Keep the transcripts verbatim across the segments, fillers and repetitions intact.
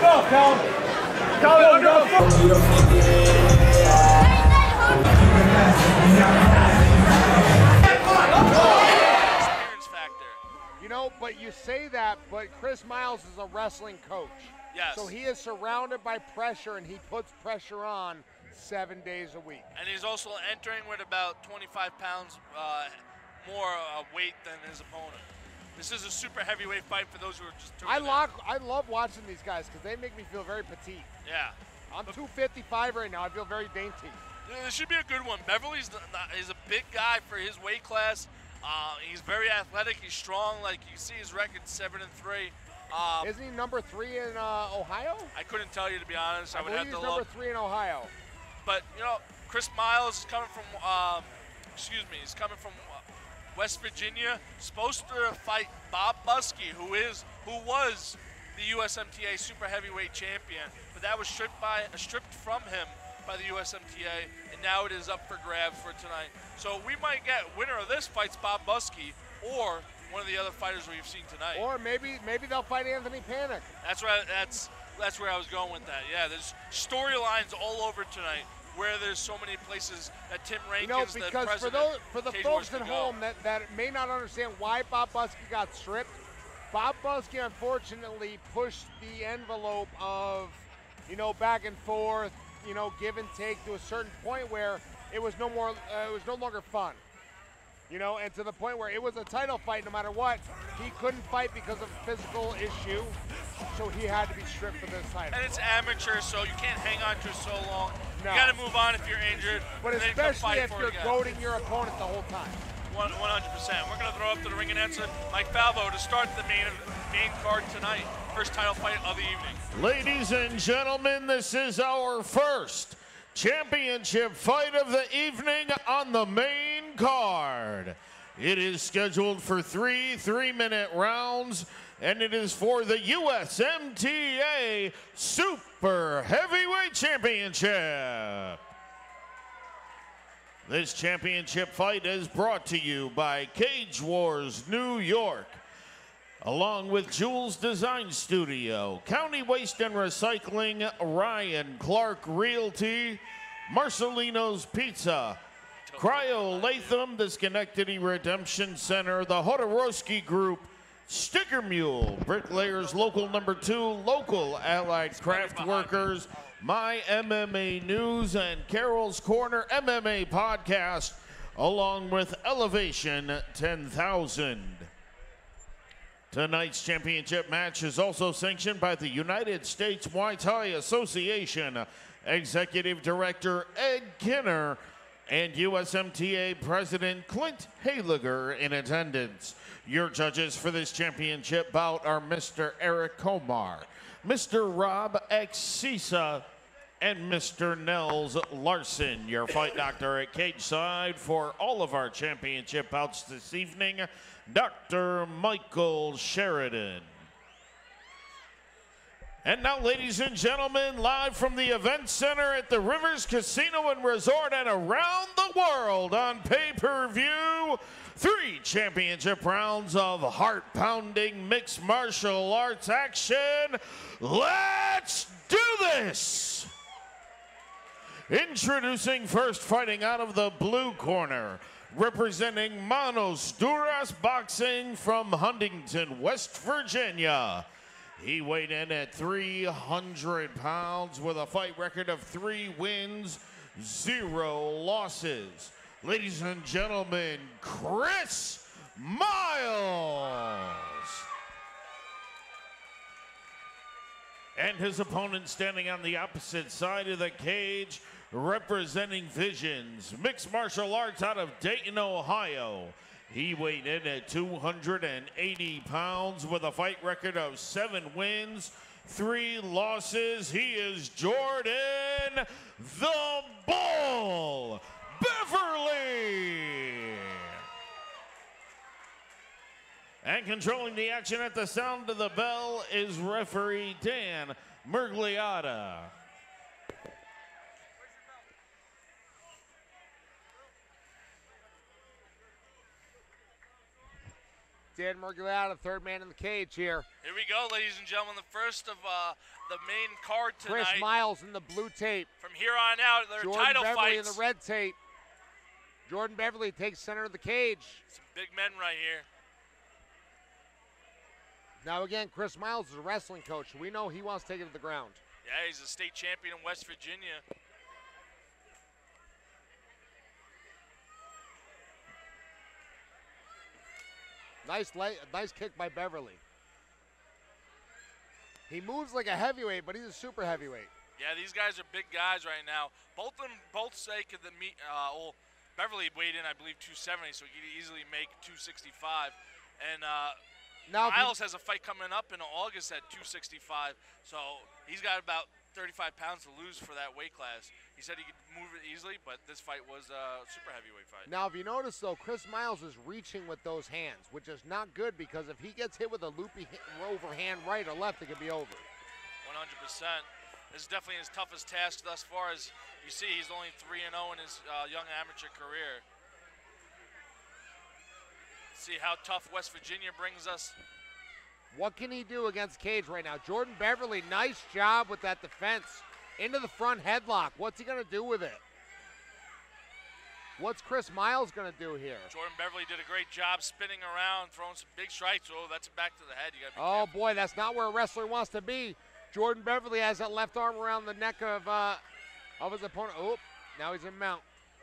go, Cal. Cal, go. You know, but you say that, but Chris Miles is a wrestling coach. Yes. So he is surrounded by pressure, and he puts pressure on seven days a week. And he's also entering with about twenty-five pounds uh, more uh, weight than his opponent. This is a super heavyweight fight for those who are just tuning I, in. lock, I love watching these guys because they make me feel very petite. Yeah. I'm two fifty-five right now. I feel very dainty. This should be a good one. Beverly's the, is a big guy for his weight class. Uh, he's very athletic. He's strong. Like you see his record, seven and three. Um, Isn't he number three in uh, Ohio? I couldn't tell you, to be honest. I, I would believe have to he's number look. three in Ohio. But you know, Chris Miles is coming from. Um, excuse me. He's coming from uh, West Virginia. Supposed to fight Bob Buskey, who is who was the U S M T A Super Heavyweight Champion, but that was stripped by uh, stripped from him by the U S M T A, and now it is up for grabs for tonight. So we might get winner of this fight's Bob Buskey, or one of the other fighters we've seen tonight. Or maybe maybe they'll fight Anthony Panic. That's right. That's that's where I was going with that. Yeah, there's storylines all over tonight where there's so many places that Tim Rankins, You know, the because for president, those for the Cage folks Wars at could go. home that, that may not understand why Bob Buskey got stripped, Bob Buskey unfortunately pushed the envelope of, you know, back and forth, you know, give and take to a certain point where it was no more, uh, it was no longer fun. You know, and to the point where it was a title fight no matter what. He couldn't fight because of a physical issue, so he had to be stripped for this title. And it's amateur, so you can't hang on to it so long. No. You got to move on if you're injured. But and then come especially fight if for it you're again. goading your opponent the whole time. one hundred percent. We're going to throw up to the ring announcer, Mike Falvo, to start the main main card tonight. First title fight of the evening. Ladies and gentlemen, this is our first championship fight of the evening on the main card. It is scheduled for three three-minute rounds, and it is for the U S M T A Super Heavyweight Championship. This championship fight is brought to you by Cage Wars New York, along with Jules Design Studio, County Waste and Recycling, Ryan Clark Realty, Marcelino's Pizza, Cryo Latham, the Schenectady Redemption Center, the Hodorowski Group, Sticker Mule, Bricklayers Local Number Two, Local Allied Craft Workers, My M M A News, and Carol's Corner M M A Podcast, along with Elevation ten thousand. Tonight's championship match is also sanctioned by the United States Muay Thai Association, Executive Director Ed Kinner, and U S M T A President Clint Haliger in attendance. Your judges for this championship bout are Mister Eric Komar, Mister Rob X. Sisa, and Mister Nels Larson. Your fight doctor at cage side for all of our championship bouts this evening, Doctor Michael Sheridan. And now, ladies and gentlemen, live from the event center at the Rivers Casino and Resort and around the world on pay-per-view, three championship rounds of heart-pounding mixed martial arts action. Let's do this! Introducing first, fighting out of the blue corner, representing Manos Duras Boxing from Huntington, West Virginia. He weighed in at three hundred pounds with a fight record of three wins, zero losses. Ladies and gentlemen, Chris Miles. And his opponent standing on the opposite side of the cage, representing Visions, mixed martial arts out of Dayton, Ohio. He weighed in at two hundred eighty pounds with a fight record of seven wins, three losses. He is Jordan the Bull Beverly. And controlling the action at the sound of the bell is referee Dan Mergliata. Dan Merguliata, third man in the cage here. Here we go, ladies and gentlemen. The first of uh, the main card tonight. Chris Miles in the blue tape. From here on out, their Jordan title Beverly fights. in the red tape. Jordan Beverly takes center of the cage. Some big men right here. Now again, Chris Miles is a wrestling coach. We know he wants to take it to the ground. Yeah, he's a state champion in West Virginia. Nice, light, nice kick by Beverly. He moves like a heavyweight, but he's a super heavyweight. Yeah, these guys are big guys right now. Both of them, both sake of the meet. Uh, well, Beverly weighed in, I believe, two seventy, so he could easily make two sixty-five. And uh, now Miles has a fight coming up in August at two sixty-five, so he's got about thirty-five pounds to lose for that weight class. He said he could move it easily, but this fight was a super heavyweight fight. Now, if you notice, though, Chris Miles is reaching with those hands, which is not good because if he gets hit with a loopy overhand right or left, it could be over. one hundred percent. This is definitely his toughest task thus far. As you see, he's only three and oh in his uh, young amateur career. See how tough West Virginia brings us. What can he do against Cage right now? Jordan Beverly, nice job with that defense. Into the front headlock. What's he going to do with it? What's Chris Miles going to do here? Jordan Beverly did a great job spinning around, throwing some big strikes. Oh, that's a back to the head. You gotta be oh, careful. boy, that's not where a wrestler wants to be. Jordan Beverly has that left arm around the neck of, uh, of his opponent. Oh, now he's in mount.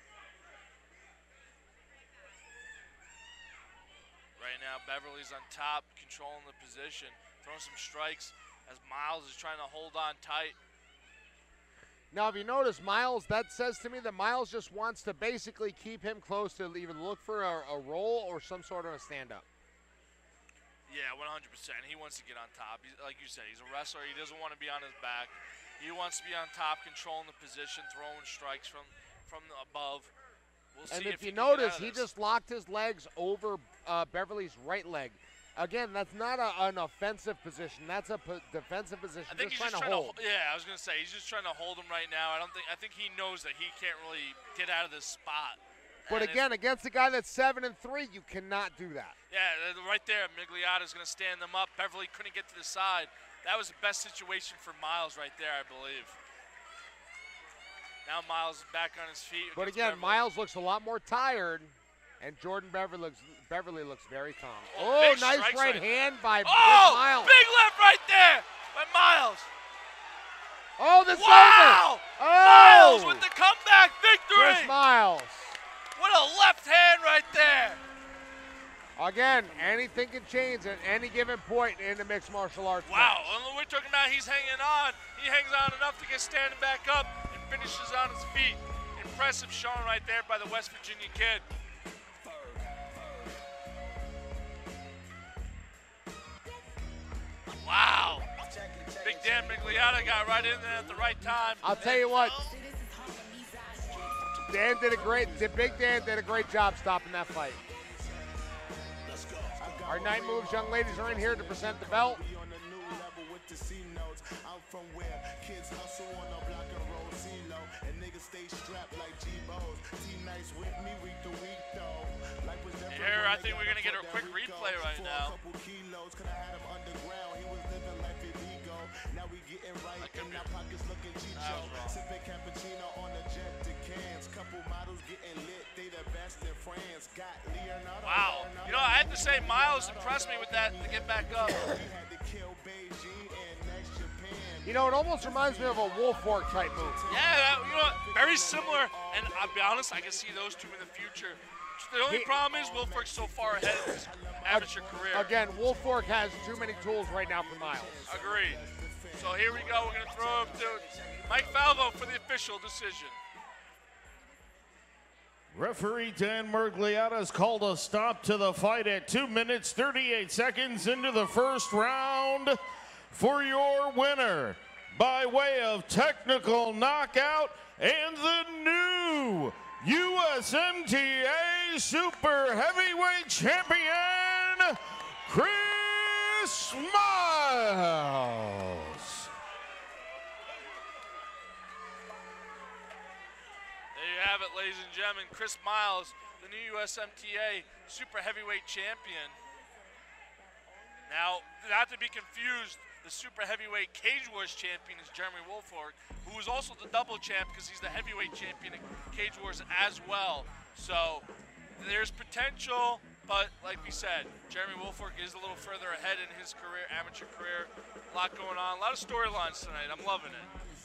Right now, Beverly's on top, controlling the position, throwing some strikes as Miles is trying to hold on tight. Now, if you notice, Miles, that says to me that Miles just wants to basically keep him close to either look for a, a roll or some sort of a stand-up. Yeah, one hundred percent. He wants to get on top. He's, like you said, he's a wrestler. He doesn't want to be on his back. He wants to be on top, controlling the position, throwing strikes from, from above. We'll and see if, if you he can get notice, out of he this. just locked his legs over uh, Beverly's right leg. Again, that's not a, an offensive position. That's a p defensive position. I think just he's trying just to trying hold. to. Yeah, I was gonna say he's just trying to hold him right now. I don't think. I think he knows that he can't really get out of this spot. But And again, against a guy that's seven and three, you cannot do that. Yeah, right there, Migliotta's gonna stand them up. Beverly couldn't get to the side. That was the best situation for Miles right there, I believe. Now Miles is back on his feet. But against again, Beverly. Miles looks a lot more tired, and Jordan Beverly looks Beverly looks very calm. Oh, Oh, big nice strikes right right hand by Oh, Chris Miles. big left right there by Miles. Oh, this Wow! over. Oh, Miles with the comeback victory. Chris Miles. What a left hand right there. Again, anything can change at any given point in the mixed martial arts. Wow, match. and we're talking about he's hanging on. He hangs on enough to get standing back up and finishes on his feet. Impressive showing right there by the West Virginia kid. Wow. Big Dan Migliotta got right in there at the right time. I'll tell you what, Dan did a great, the Big Dan did a great job stopping that fight. Our night moves, young ladies are in here to present the belt. I'm from where kids hustle on the block and roll C-Lo, and niggas stay strapped like G-Bos. T-Nice with me week to week though. Life was different Here, when I they think we're got gonna get a Puerto quick Rico. replay right For now. a couple kilos, could have had him underground. He was living life illegal. Now we getting right, That could and be- our pockets looking That Chicho. was wrong. Sipping cappuccino on the jet to cans. Couple models getting lit, they the best in France. Got Leonardo. Wow. You know, I have to say, Miles impressed me with that to get back up. He had to kill Beijing and next Japan. You know, it almost reminds me of a wolf fork type move. Yeah, that, you know, very similar. And I'll be honest, I can see those two in the future. The only He- problem is Wilfork's so far ahead of his amateur career. Again, wolf fork has too many tools right now for Miles. Agreed. So here we go. We're going to throw up to Mike Falvo for the official decision. Referee Dan Mergliotta has called a stop to the fight at two minutes, thirty-eight seconds into the first round for your winner by way of technical knockout and the new U S M T A Super Heavyweight Champion, Chris Miles. There you have it, ladies and gentlemen. Chris Miles, the new U S M T A Super Heavyweight Champion. Now, not to be confused, the Super Heavyweight Cage Wars champion is Jeremy Wolfork, who is also the double champ because he's the heavyweight champion in Cage Wars as well. So there's potential, but like we said, Jeremy Wolfork is a little further ahead in his career, amateur career. A lot going on, a lot of storylines tonight. I'm loving it.